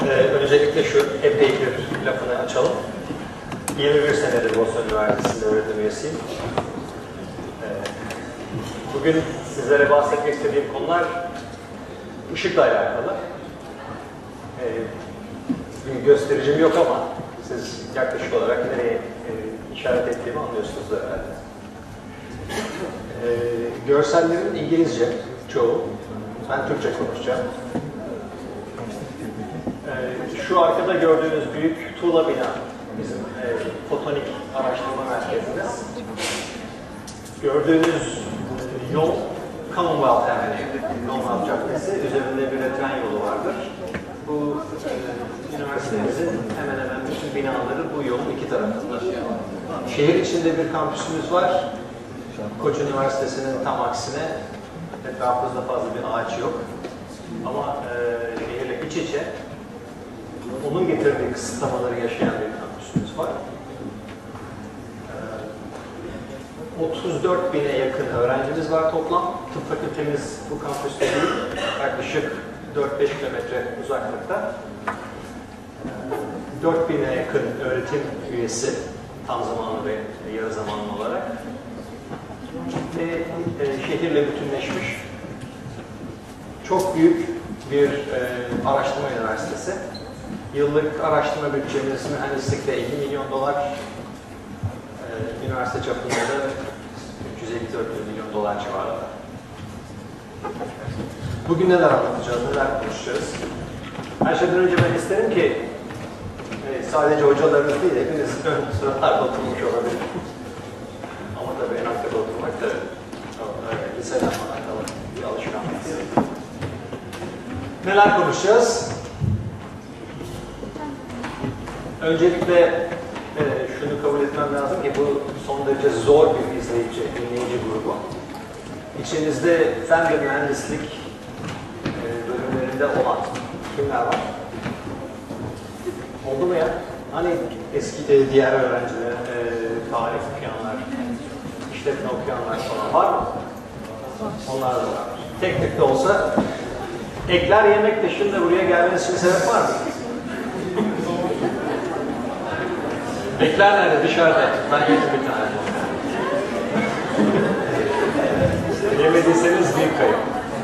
Öncelikle şu epeydir lafını açalım. 21 senedir Boston Üniversitesi'nde öğretim üyesiyim. Bugün sizlere bahsetmek istediğim konular ışıkla alakalı. Bir göstericim yok ama siz yaklaşık olarak nereye işaret ettiğimi anlıyorsunuz herhalde. Görsellerin İngilizce çoğu. Ben Türkçe konuşacağım. Şu arkada gördüğünüz büyük tuğla bina bizim fotonik araştırma merkezimiz. Gördüğünüz yol Commonwealth Avenue, Commonwealth Caddesi. Üzerinde bir tren yolu vardır. Bu üniversitemizin hemen hemen bütün binaları bu yolun iki tarafında. Şehir içinde bir kampüsümüz var. Koç Üniversitesi'nin tam aksine etrafımızda fazla bir ağaç yok. Ama şehirle iç içe onun getirdiği kısıtlamaları yaşayan bir kampüsümüz var. 34 bine yakın öğrencimiz var toplam. Tıp fakültemiz bu kampüste değil, yaklaşık 4-5 kilometre uzaklıkta. 4 bine yakın öğretim üyesi tam zamanlı ve yarı zamanlı olarak. Ve şehirle bütünleşmiş çok büyük bir araştırma üniversitesi. Yıllık araştırma bütçemiz mühendislikte 50 milyon dolar, üniversite çapında da 350-400 milyon dolar civarında. Bugün neler anlatacağız, neler konuşacağız? Her şeyden önce ben isterim ki sadece hocalarınız değil, hepiniz ön sıralarda oturmuş olabilir. Ama tabii en arkada oturmak da liseden falan kalan bir alışkanlık değil. Neler konuşacağız? Öncelikle şunu kabul etmem lazım ki bu son derece zor bir dinleyici grubu. İçinizde fen ve mühendislik bölümlerinde olan kimler var? Oldu mu ya? Hani eski diğer öğrenciler, tarih okuyanlar, işletme okuyanlar falan var mı? Onlar da var. Tek tek de olsa ekler yemek dışında buraya gelmeniz için sebep var mı? Ekler nerede? Dışarıda. Ben yedim bir tane. Yemediyseniz büyük kayıp.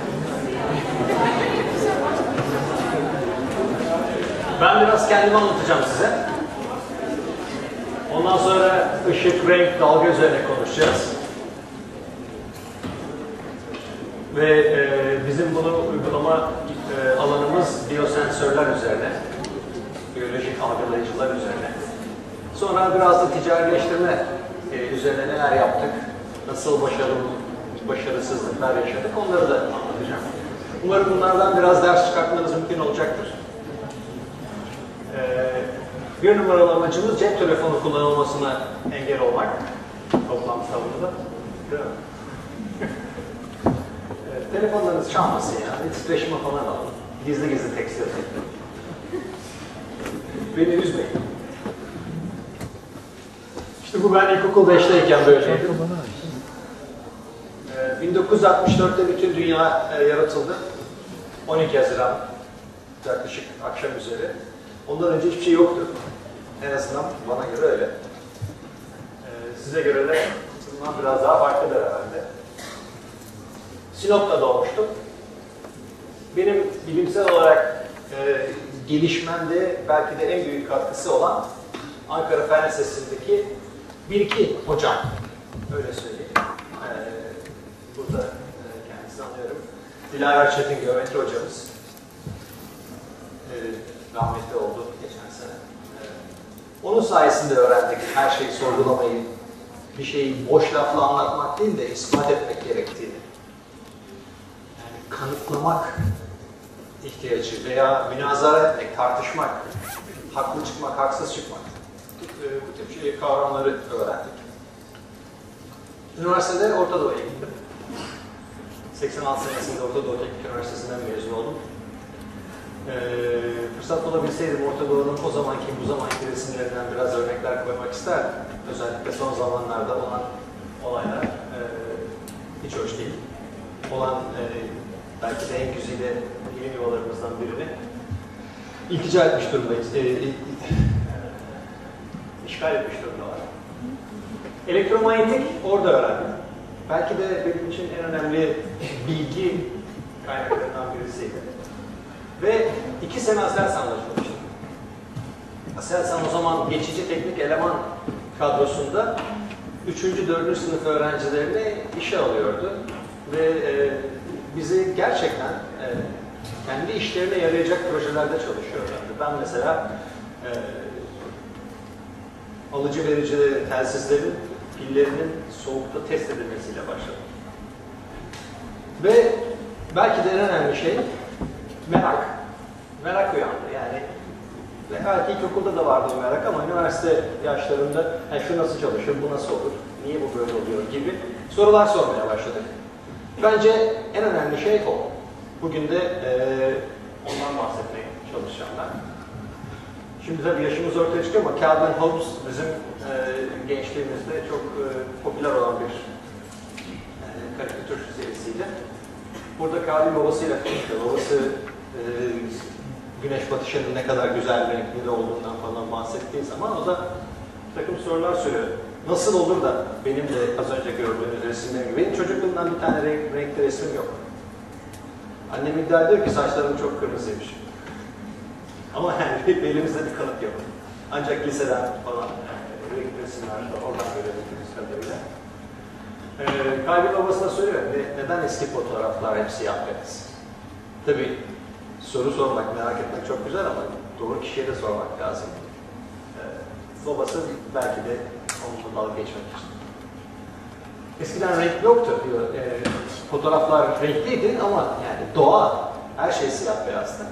Ben biraz kendimi anlatacağım size. Ondan sonra ışık, renk, dalga üzerine konuşacağız. Ve bizim bunu uygulama alanımız biyosensörler üzerine, biyolojik algılayıcılar üzerine. Sonra biraz da ticarileştirme üzerine neler yaptık, nasıl başarısızlıklar yaşadık, onları da anlatacağım. Umarım bunlardan biraz ders çıkartmanız mümkün olacaktır. Bir numaralı amacımız cep telefonu kullanılmasına engel olmak. Toplantı savununda. Değil mi? Telefonlarınız çalmasın ya. Titreşime falan alın. Gizli gizli tekst yazın. Beni üzmeyin. İşte bu ben ilkokul 5'teyken böyleydim. 1964'te bütün dünya yaratıldı. 12 Haziran yaklaşık akşam üzeri. Ondan önce hiçbir şey yoktu. En azından bana göre öyle. Size göre de bundan biraz daha farklıdır herhalde. Sinop'ta doğmuştum. Benim bilimsel olarak gelişmemde belki de en büyük katkısı olan Ankara Fen Lisesi'ndeki bir iki hocam. Öyle söyleyeyim. Burada kendisini anlıyorum. Dilara Çetin geometri hocamız. Rahmetli oldu geçen sene. Onun sayesinde öğrendik her şeyi sorgulamayı, bir şeyi boş lafla anlatmak değil de ispat etmek gerektiğini. Yani kanıtlamak ihtiyacı veya münazara etmek, tartışmak, haklı çıkmak, haksız çıkmak. Bu tip kavramları öğrendik. Üniversitede Orta Doğu'ya gittim. 86 senesinde Orta Doğu Teknik Üniversitesi'nden mezun oldum. Fırsat bulabilseydim Orta Doğu'nun o zamanki, bu zamanki resimlerinden biraz örnekler koymak isterdim. Özellikle son zamanlarda olan olaylar hiç hoş değil. Olan belki de en güzide bilim yuvalarımızdan birini iltica etmiş durumdayız. İşgal etmiş durumdalar. Elektromanyetik orada öğrendim. Belki de benim için en önemli bilgi kaynaklarından birisiydi. Ve 2 sene Aselsan'da çalıştım. Aselsan o zaman geçici teknik eleman kadrosunda 3. 4. sınıf öğrencilerini işe alıyordu. Ve bizi gerçekten kendi işlerine yarayacak projelerde çalışıyorlardı. Ben mesela alıcı verici telsizlerin pillerinin soğukta test edilmesiyle başladım. Ve belki de en önemli şey merak. Merak uyandı. Yani belki ilkokulda da vardı o merak ama üniversite yaşlarında şu nasıl çalışır, bu nasıl olur, niye bu böyle oluyor gibi sorular sormaya başladık. Bence en önemli şey o. Bugün de ondan bahsetmeye çalışacağım ben. Şimdi tabii yaşımız ortaya çıkıyor ama Calvin Hobbes bizim gençliğimizde çok popüler olan bir karikatür serisiydi. Burada Calvin babasıyla konuşuyor. Babası güneş batışının ne kadar güzel renkli olduğundan falan bahsettiği zaman o da takım sorular soruyor. Nasıl olur da benim de az önce gördüğünüz resimlerim gibi, benim çocukluğumdan bir tane renkli resim yok. Annem iddia ediyor ki saçlarım çok kırmızıymış. Ama yani elimizde bir kanıt yok. Ancak liseden falan renkli resimler oradan görebildiğimiz kadarıyla. Calvin babasına soruyor, neden eski fotoğraflar hep siyah beyaz? Tabii soru sormak, merak etmek çok güzel ama doğru kişiye de sormak lazım. Babası belki de onunla dalga geçmek için. Eskiden renk yoktu diyor. Fotoğraflar renkliydi ama yani doğa, her şey siyah beyazdı.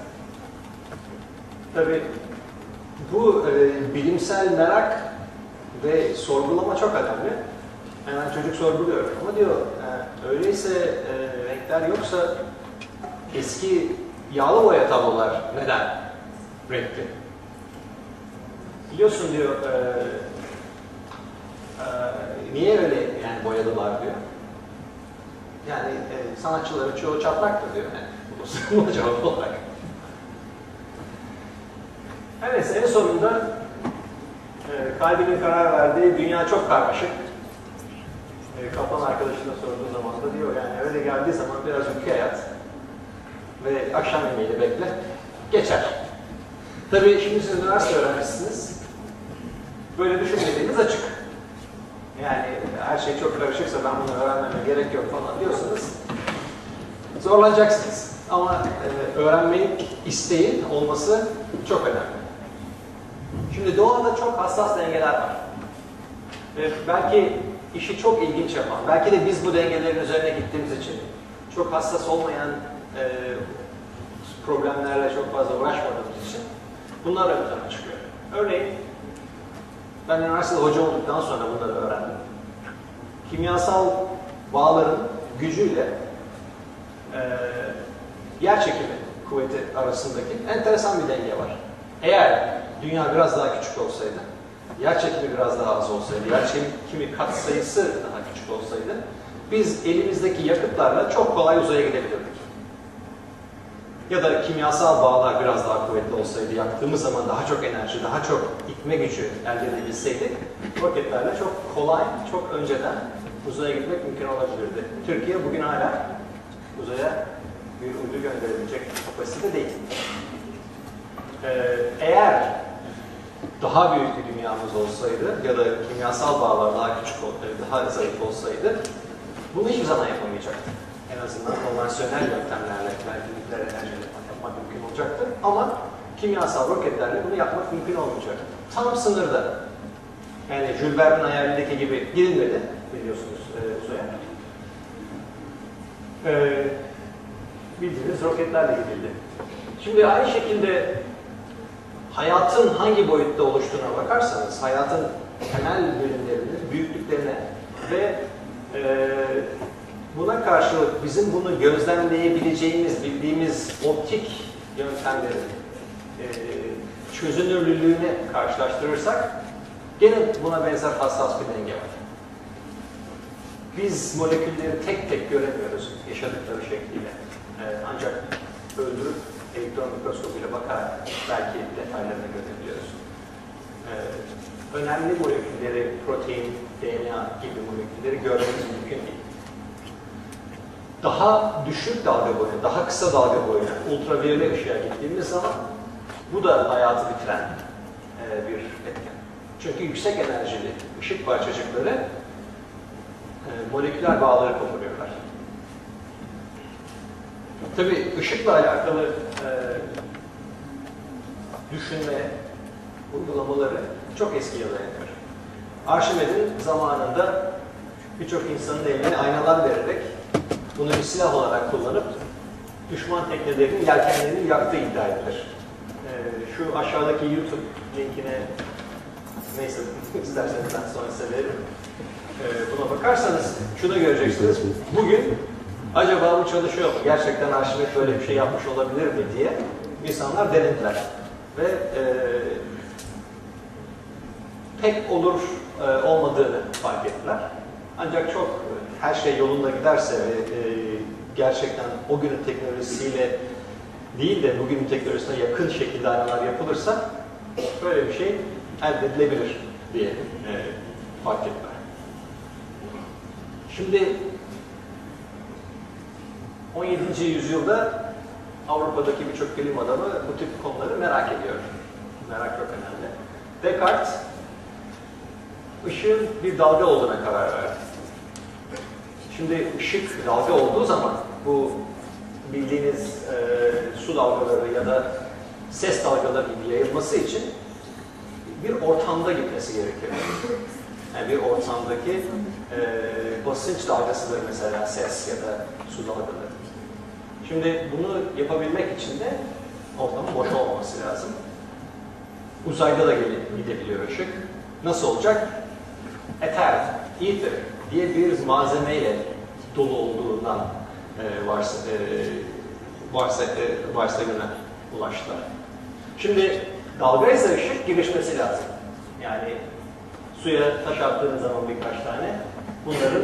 Tabii bu bilimsel merak ve sorgulama çok önemli. Hemen çocuk sorguluyor. Ama diyor, öyleyse renkler yoksa eski yağlı boya tablolar neden renkli? Biliyorsun diyor, niye öyle yani boyadılar diyor. Yani sanatçıların çoğu çatlaktır diyor. Yani, bu cevap olarak. Evet, en sonunda Calvin'in karar verdiği dünya çok karmaşık. Kaplan arkadaşına sorduğu zaman da diyor yani öyle geldiği zaman biraz ülke hayat ve akşam yemeğiyle bekle, geçer. Tabii şimdi siz üniversite öğrencisiniz. Böyle düşünmediğiniz açık. Yani her şey çok karışıksa ben bunu öğrenmeme gerek yok falan diyorsanız zorlanacaksınız. Ama öğrenmeyi isteğin olması çok önemli. Şimdi doğada çok hassas dengeler var. Belki işi çok ilginç yapan, belki de biz bu dengelerin üzerine gittiğimiz için çok hassas olmayan problemlerle çok fazla uğraşmadığımız için bunlar ön plana çıkıyor. Örneğin ben üniversitede hoca olduktan sonra bunları öğrendim. Kimyasal bağların gücüyle yer çekimi kuvveti arasındaki enteresan bir denge var. Eğer dünya biraz daha küçük olsaydı, yer çekimi biraz daha az olsaydı, yer çekimi katsayısı daha küçük olsaydı, biz elimizdeki yakıtlarla çok kolay uzaya gidebilirdik. Ya da kimyasal bağlar biraz daha kuvvetli olsaydı, yaktığımız zaman daha çok enerji, daha çok itme gücü elde edebilseydik, roketlerle çok kolay, çok önceden uzaya gitmek mümkün olabilirdi. Türkiye bugün hala uzaya bir uydu gönderebilecek kapasitede değil. Eğer daha büyük bir dünyamız olsaydı ya da kimyasal bağlar daha küçük, daha zayıf olsaydı bunu hiçbir zaman yapamayacaktık. En azından konvansiyonel yöntemlerle belki nükleer enerjiyle yapmak mümkün olacaktı ama kimyasal roketlerle bunu yapmak mümkün olmayacak. Tam sınırda. Yani Jules Verne'in hayalindeki gibi gidilmedi biliyorsunuz uzaya. Bildiğiniz roketlerle gidildi. Şimdi aynı şekilde hayatın hangi boyutta oluştuğuna bakarsanız, hayatın temel bölümlerine, büyüklüklerine ve buna karşılık bizim bunu gözlemleyebileceğimiz, bildiğimiz optik yöntemlerin çözünürlülüğüne karşılaştırırsak gene buna benzer hassas bir denge var. Biz molekülleri tek tek göremiyoruz yaşadıkları şekliyle. Ancak öldürüp elektron mikroskopuyla bakarak belki detaylarını görebiliyoruz. Önemli molekülleri, protein, DNA gibi molekülleri görmemiz mümkün değil. Daha düşük dalga boyuna, daha kısa dalga boyuna, ultraviyole ışığa gittiğimiz zaman bu da hayatı bitiren bir etken. Çünkü yüksek enerjili ışık parçacıkları moleküler bağları koparıyorlar. Tabii ışıkla alakalı düşünme uygulamaları çok eskiye dayanıyor. Arşimed'in zamanında birçok insanın eline aynalar vererek bunu bir silah olarak kullanıp düşman teknelerinin yelkenlerini yaktığı iddia edilir. Şu aşağıdaki YouTube linkine neyse isterseniz ben sonra size veririm. Buna bakarsanız şunu göreceksiniz. Bugün acaba bu çalışıyor mu? Gerçekten Arşimed böyle bir şey yapmış olabilir mi diye insanlar denediler. Ve pek olur olmadığını fark ettiler. Ancak çok her şey yolunda giderse ve gerçekten o günün teknolojisiyle değil de bugünün teknolojisine yakın şekilde aynalar yapılırsa böyle bir şey elde edilebilir diye fark ettiler. Şimdi 17. yüzyılda Avrupa'daki birçok bilim adamı bu tip konuları merak ediyor. Merak çok önemli. Descartes ışığın bir dalga olduğuna karar verdi. Şimdi ışık dalga olduğu zaman bu bildiğiniz su dalgaları ya da ses dalgalarının yayılması için bir ortamda gitmesi gerekiyor. Yani bir ortamdaki basınç dalgasıdır mesela ses ya da su dalgaları. Şimdi bunu yapabilmek için de ortamın boş olmaması lazım. Uzayda da gidebiliyor ışık. Nasıl olacak? Ether, ether diye bir malzemeyle dolu olduğundan varsayımına ulaştılar. Şimdi dalga ise ışık girişmesi lazım. Yani suya taş attığınız zaman birkaç tane bunların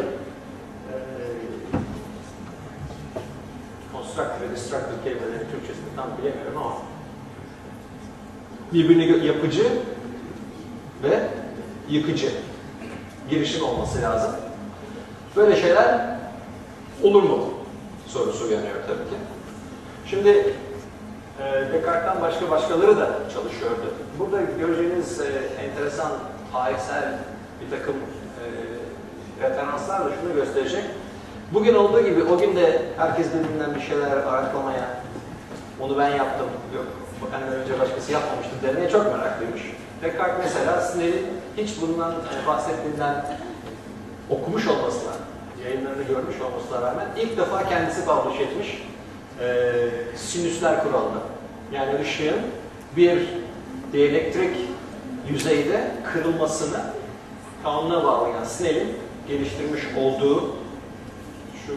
constructive ve destructive kelimelerin Türkçesini tam bilemiyorum ama birbirini yapıcı ve yıkıcı girişim olması lazım. Böyle şeyler olur mu sorusu uyanıyor tabii ki. Şimdi Descartes'ten başkaları da çalışıyordu. Burada göreceğiniz enteresan tarihsel bir takım referanslar da şunu gösterecek. Bugün olduğu gibi o gün de herkes birbirinden bir şeyler araklamaya, onu ben yaptım, yok benden önce başkası yapmamıştı demeye çok meraklıymış. Descartes mesela Snell'in hiç bundan bahsettiğinden okumuş olmasına, yayınlarını görmüş olmasına rağmen ilk defa kendisi publish etmiş sinüsler kuralını. Yani ışığın bir dielektrik yüzeyde kırılmasını kanuna bağlayan Snell'in geliştirmiş olduğu şu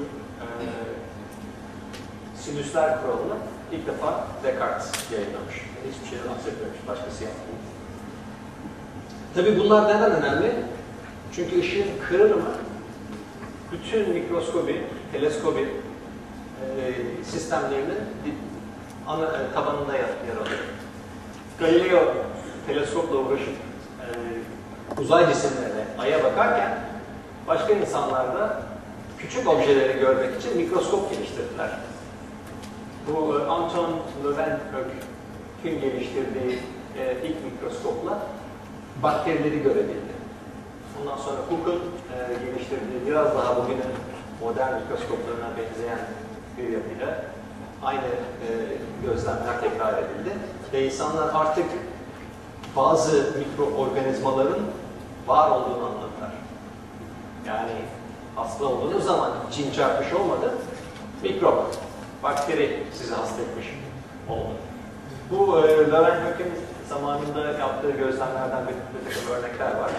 sinüsler kuralını ilk defa Descartes yayınlamış. Yani hiçbir şeyden bahsetmemiş, başkası yapmıyor. Tabii bunlar neden önemli? Çünkü ışığın kırılımı bütün mikroskobi, teleskobi sistemlerinin tabanında yer alıyor. Galileo teleskopla uğraşıp uzay cisimlerine, Ay'a bakarken başka insanlar da küçük objeleri görmek için mikroskop geliştirdiler. Bu Anton Leeuwenhoek'ün geliştirdiği ilk mikroskopla bakterileri görebildi. Ondan sonra Hooke'un geliştirdiği biraz daha bugünün modern mikroskoplarına benzeyen bir yapıyla aynı gözlemler tekrar edildi. Ve insanlar artık bazı mikroorganizmaların var olduğunu anladılar. Yani hasta olduğunuz zaman cin çarpmış olmadı, mikrop, bakteri sizi hasta etmiş oldu. Bu Leeuwenhoek'in zamanında yaptığı gözlemlerden bir takım örnekler var.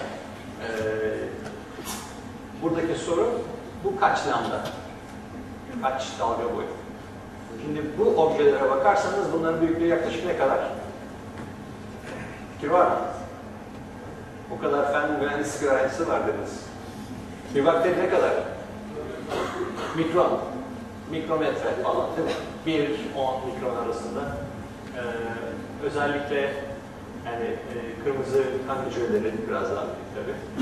Buradaki soru, bu kaç lambda? Kaç dalga boyu? Şimdi bu objelere bakarsanız bunların büyüklüğü yaklaşık ne kadar? Fikir var mı? O kadar fen mühendislik öğrencisi var dediniz. Bir bakteri ne kadar? Mikron. mikrometre falan değil mi? 1-10 mikron arasında. Özellikle yani kırmızı kan hücreleri biraz daha büyük tabii.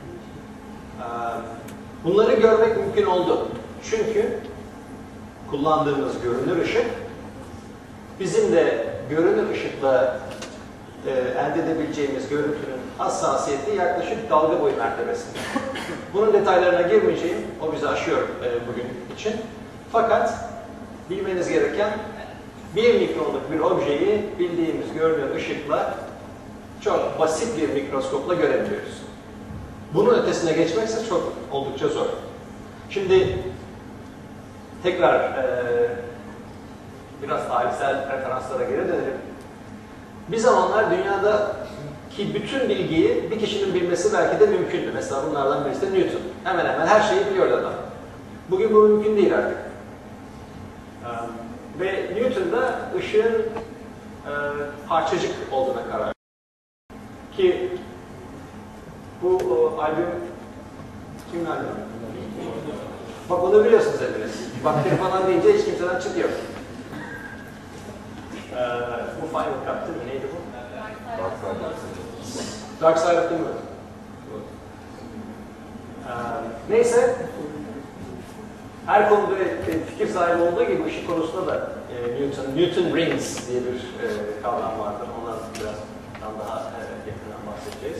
Bunları görmek mümkün oldu. Çünkü kullandığımız görünür ışık bizim de görünür ışıkla elde edebileceğimiz görüntünün hassasiyeti yaklaşık dalga boyu mertebesinde. Bunun detaylarına girmeyeceğim. O bizi aşıyor bugün için. Fakat bilmeniz gereken 1 mikronluk bir objeyi bildiğimiz görünür ışıkla çok basit bir mikroskopla görebiliyoruz. Bunun ötesine geçmekse oldukça zor. Şimdi tekrar biraz tarihsel referanslara geri dönelim. Bir zamanlar dünyadaki bütün bilgiyi bir kişinin bilmesi belki de mümkündü. Mesela bunlardan birisi de Newton. Hemen hemen her şeyi biliyordu adam. Bugün bu mümkün değil artık. Ve Newton da ışığın parçacık olduğuna karar verdi. Ki bu albüm kimin albümü? Bak onu biliyorsunuz hepiniz. Bakteri falan deyince hiç kimseden çıt yok. Bu Final Cut değil mi? Neydi bu? Dark Side of the Moon. Neyse, her konuda fikir sahibi olduğu gibi ışık konusunda da Newton Rings diye bir kavram vardır. Ondan birazdan daha yakından bahsedeceğiz.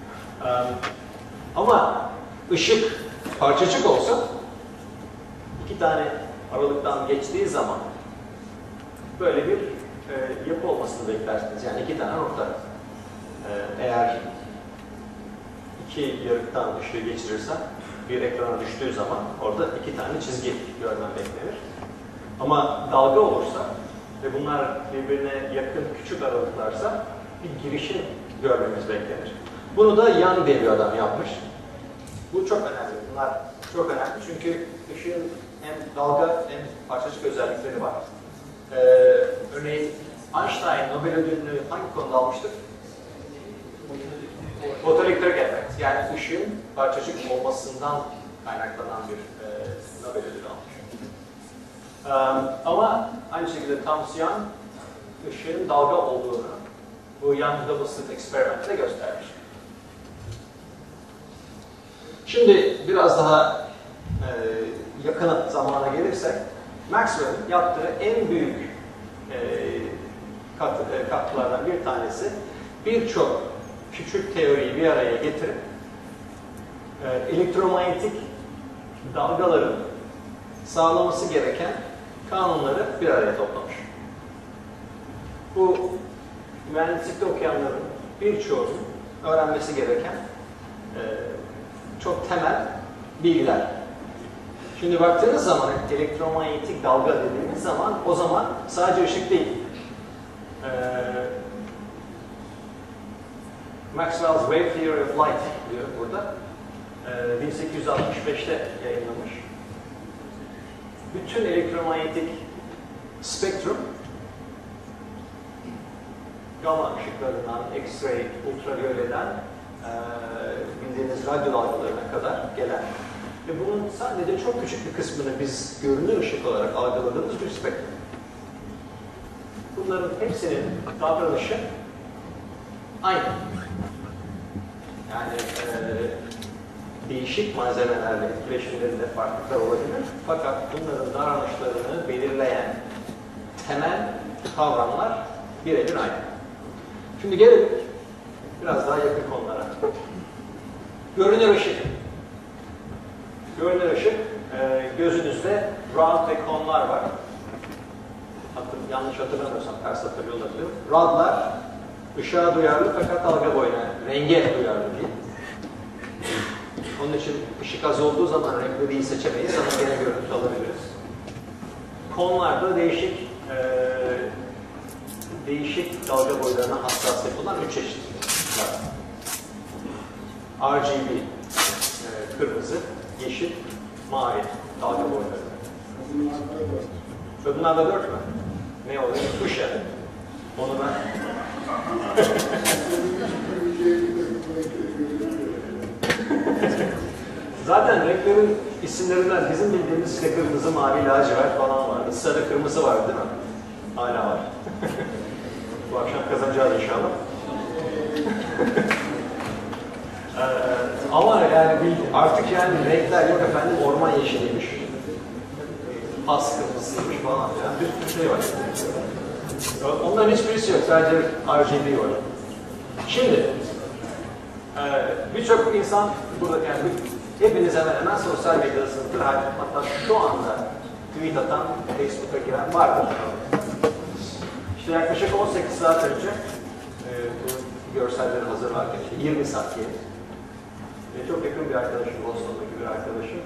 Ama ışık parçacık olsa 2 tane aralıktan geçtiği zaman böyle bir yapı olmasını beklersiniz. Yani 2 tane nokta. Eğer 2 yarıktan ışığı geçirirsen bir ekrana düştüğü zaman orada 2 tane çizgi görmen beklenir. Ama dalga olursa ve bunlar birbirine yakın küçük aralıklarsa bir girişim görmemiz beklenir. Bunu da Young diye bir adam yapmış. Bu çok önemli. Bunlar çok önemli çünkü ışığın hem dalga hem parçacık özellikleri var. Örneğin Einstein Nobel ödülünü hangi konuda almıştır? Fotoelektrik efekt. Yani ışığın parçacık olmasından kaynaklanan bir Nobel ödülü almış. Ama aynı şekilde Thomas Young ışığın dalga olduğunu bu Young Double Slit eksperimentle göstermiş. Şimdi biraz daha yakın zamana gelirsek Maxwell'in yaptığı en büyük katkılardan bir tanesi birçok küçük teoriyi bir araya getirip elektromanyetik dalgaların sağlaması gereken kanunları bir araya toplamış. Bu mühendislikte okuyanların birçoğunun öğrenmesi gereken çok temel bilgiler. Şimdi baktığınız zaman elektromanyetik dalga dediğimiz zaman o zaman sadece ışık değil. Maxwell's Wave Theory of Light diyor burada. 1865'te yayınlamış. Bütün elektromanyetik spektrum gamma ışıklarından, X-ray, ultraviyoleden bildiğiniz radyo dalgalarına kadar gelen ve bunun sadece çok küçük bir kısmını biz görünür ışık olarak algıladığımız bir spektrum. Bunların hepsinin davranışı aynı. Yani değişik malzemelerle etkileşimlerinde farklılıklar olabilir. Fakat bunların davranışlarını belirleyen temel kavramlar birebir aynı. Şimdi gelelim biraz daha yakın konulara. Görünür ışık. Görünür ışık, gözünüzde rod ve konlar var. Yanlış hatırlamıyorsam ters hatırlıyor olabilirim. Rodlar ışığa duyarlı fakat dalga boyuna, renge duyarlı değil. Onun için ışık az olduğu zaman renkleri iyi seçemeyiz ama gene görüntü alabiliriz. Konlarda değişik dalga boylarına hassasiyet olan 3 çeşit var. RGB, kırmızı, yeşil, mavi dalga boyları. Ve bunlar da 4 mü? Ne oluyor? Işık. Onu ben... Zaten renklerin isimlerinden bizim bildiğimiz işte kırmızı, mavi, lacivert falan vardı. Sarı, kırmızı vardı değil mi? Hala var. Bu akşam kazanacağız inşallah. Ama yani artık yani renkler yok efendim, orman yeşiliymiş. Pas kırmızıymış falan filan. Bir sürü şey var. Onların hiçbirisi yok. Sadece RGB var. Şimdi birçok insan burada yani hepiniz hemen hemen sosyal medyasınızdır. Hatta şu anda tweet atan, Facebook'a giren vardır. İşte yaklaşık 18 saat önce bu görselleri hazırlarken işte 20 saat diye çok yakın bir arkadaşım, Boston'daki bir arkadaşım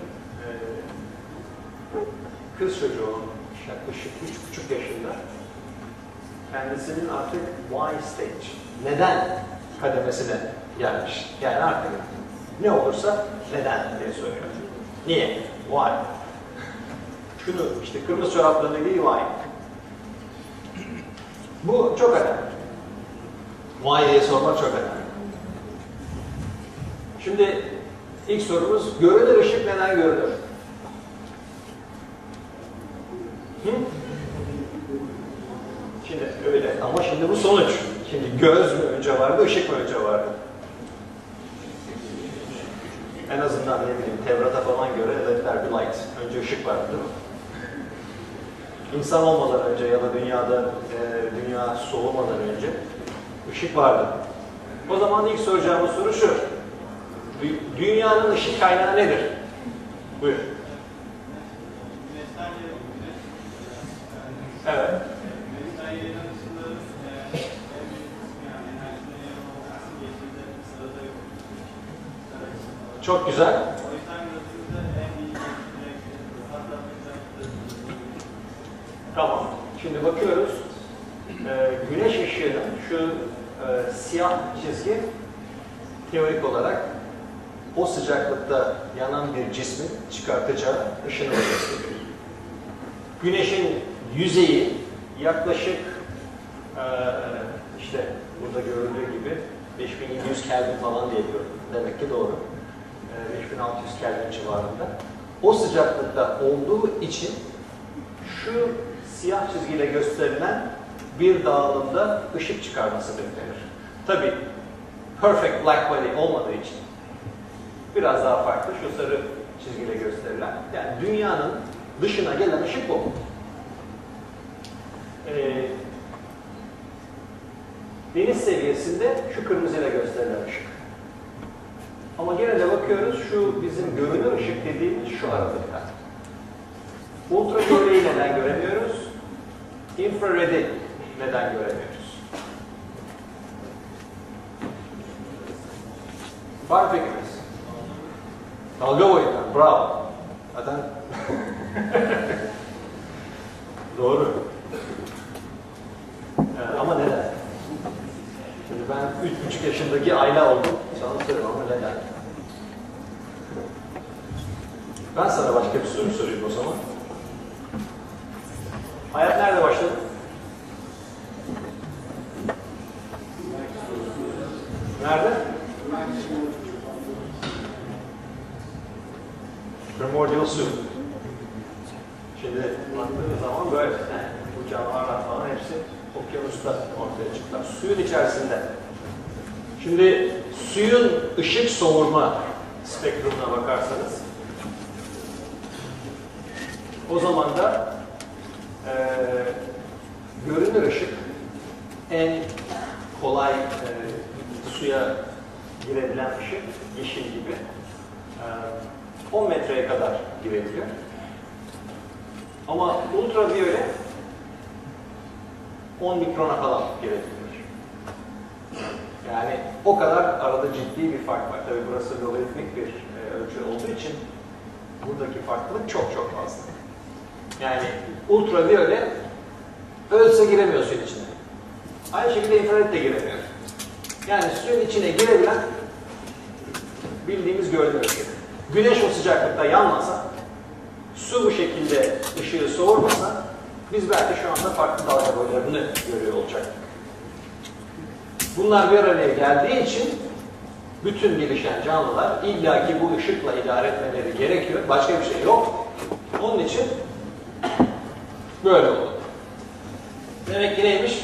kız çocuğu yaklaşık 3,5 yaşında kendisinin artık why stage, neden kademesine gelmiş. Yani artık ne olursa neden diye soruyor. Niye? Why? Şunu işte kırmızı çoraplarını giy, why? Bu çok önemli. Why diye sormak çok önemli. Şimdi ilk sorumuz, görünür ışık neden görünür? Hı? Şimdi öyle ama şimdi bu sonuç. Şimdi göz mü önce vardı, ışık mı önce vardı? En azından ne bileyim Tevrat'a falan göre let there be light. Önce ışık vardı değil mi? İnsan olmadan önce ya da dünya soğumadan önce ışık vardı. O zaman ilk soracağımız soru şu. Dünyanın ışık kaynağı nedir? Buyur. Evet. Çok güzel. Tamam. Şimdi bakıyoruz. Güneş ışığının şu siyah çizgi teorik olarak o sıcaklıkta yanan bir cismin çıkartacağı ışını gösteriyor. Güneşin yüzeyi yaklaşık işte burada görüldüğü gibi 5700 Kelvin falan diye diyorum. Demek ki doğru. 5600 Kelvin civarında. O sıcaklıkta olduğu için şu siyah çizgiyle gösterilen bir dağılımda ışık çıkarması beklenir. Tabii perfect black body olmadığı için biraz daha farklı şu sarı çizgiyle gösterilen. Yani dünyanın dışına gelen ışık bu. Deniz seviyesinde şu kırmızıyla gösterilen ışık. Ama gene de bakıyoruz şu bizim görünür ışık dediğimiz şu aralıkta. Ultraviyoleyi neden göremiyoruz? İnfraredi neden göremiyoruz? Var mı fikriniz? Dalga boyunca. Bravo. Zaten doğru. Ama neden? Şimdi ben 3,5 yaşındaki Ayla oldum. Sana söyleyeyim ama neden? Ben sana başka bir soru sorayım o zaman. Hayat nerede başladı? Nerede? Primordial soup. Şimdi baktığınız zaman böyle bu canlılardan falan hepsi okyanusta ortaya çıktılar. Suyun içerisinde. Şimdi suyun ışık soğurma spektrumuna bakarsanız o zaman da görünür ışık en kolay suya girebilen ışık, yeşil gibi 10 metreye kadar girebiliyor. Ama ultraviyole 10 mikrona falan girebilir. Yani o kadar arada ciddi bir fark var. Tabii burası logaritmik bir ölçü olduğu için buradaki farklılık çok çok fazla. Yani ultraviyole ölse giremiyor suyun içine. Aynı şekilde infrared de giremiyor. Yani suyun içine girebilen bildiğimiz görünür ışık. Güneş o sıcaklıkta yanmasa, su bu şekilde ışığı soğurmasa biz belki şu anda farklı dalga boylarını görüyor olacaktık. Bunlar bir araya geldiği için bütün gelişen canlılar illaki bu ışıkla idare etmeleri gerekiyor. Başka bir şey yok. Onun için böyle oldu. Demek ki neymiş?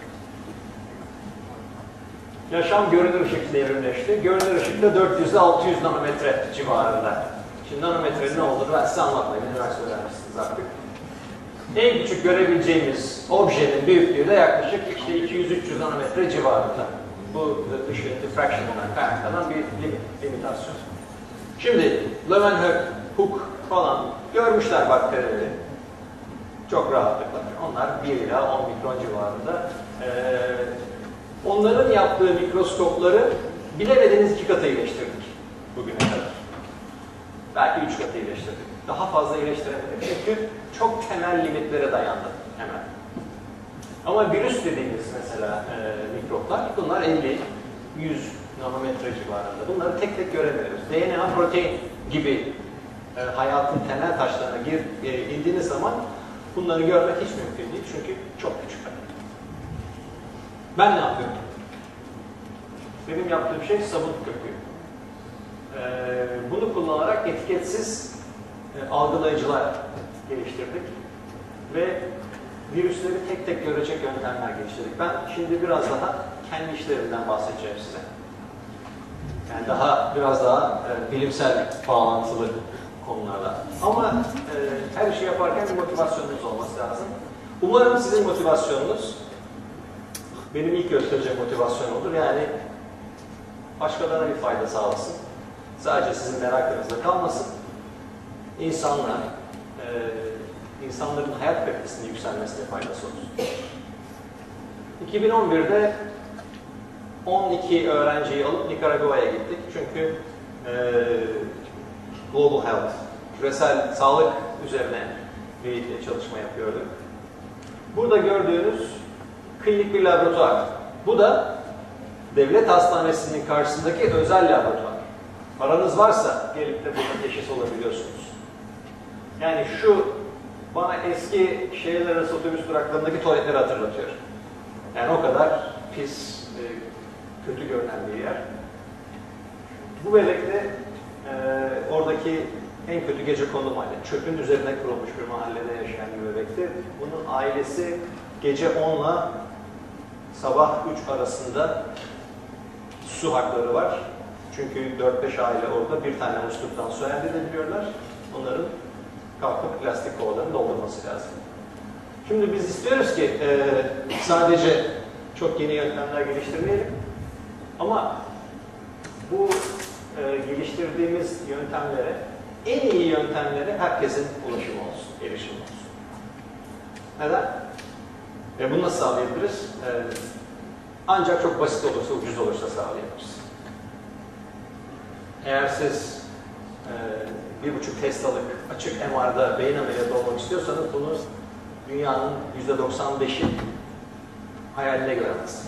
Yaşam görünür ışıkla evrimleşti. Görünür ışık da 400 ile 600 nanometre civarında. Şimdi nanometrenin ne olduğunu ben size anlatmayayım. Üniversite öğrencisiniz artık. En küçük görebileceğimiz objenin büyüklüğü de yaklaşık işte 200-300 nanometre civarında. Bu ışığın diffraction'dan kaynaklanan bir limitasyon. Şimdi Leeuwenhoek falan görmüşler bakterileri. Çok rahatlıkla. Onlar 1 ila 10 mikron civarında. Onların yaptığı mikroskopları bilemediğiniz 2 katı iyileştirdik bugüne kadar. Belki 3 katı iyileştirdik. Daha fazla iyileştiremedik çünkü çok temel limitlere dayandı hemen. Ama virüs dediğimiz mesela mikroplar, bunlar 50-100 nanometre civarında. Bunları tek tek göremiyoruz. DNA, protein gibi hayatın temel taşlarına indiğiniz zaman bunları görmek hiç mümkün değil çünkü çok küçük. Ben ne yapıyorum? Benim yaptığım şey sabun köpüğü. Bunu kullanarak etiketsiz algılayıcılar geliştirdik ve virüsleri tek tek görecek yöntemler geliştirdik. Ben şimdi biraz daha kendi işlerimden bahsedeceğim size. Yani biraz daha bilimsel bağlantılı konularda. Ama her işi yaparken bir motivasyonunuz olması lazım. Umarım sizin motivasyonunuz benim ilk göstereceğim motivasyon olur. Yani başkalarına bir fayda sağlasın. Sadece sizin merakınızda kalmasın. İnsanların hayat kalitesinin yükselmesine faydası olsun. 2011'de 12 öğrenciyi alıp Nikaragua'ya gittik. Çünkü Global Health, küresel sağlık üzerine bir çalışma yapıyorduk. Burada gördüğünüz klinik bir laboratuvar. Bu da devlet hastanesinin karşısındaki özel laboratuvar. Paranız varsa gelip de burada teşhis olabiliyorsunuz. Yani şu bana eski şehirler arası otobüs duraklarındaki tuvaletleri hatırlatıyor. Yani o kadar pis, kötü görünen bir yer. Bu bebekte oradaki en kötü gecekondu mahalle. Çöpün üzerine kurulmuş bir mahallede yaşayan bir bebekti. Bunun ailesi gece 10 ile sabah 3 arasında su hakları var. Çünkü 4-5 aile orada bir tane musluktan su elde edebiliyorlar. Onların kalkıp plastik kovalarını doldurması lazım. Şimdi biz istiyoruz ki sadece çok yeni yöntemler geliştirmeyelim. Ama bu geliştirdiğimiz yöntemlere, en iyi yöntemlere herkesin ulaşımı olsun, erişimi olsun. Neden? Bunu nasıl sağlayabiliriz? Ancak çok basit olursa, ucuz olursa sağlayabiliriz. Eğer siz 1,5 Tesla'lık açık MR'da beyin ameliyatı olmak istiyorsanız bunu dünyanın %95'i hayaline göremezsiniz.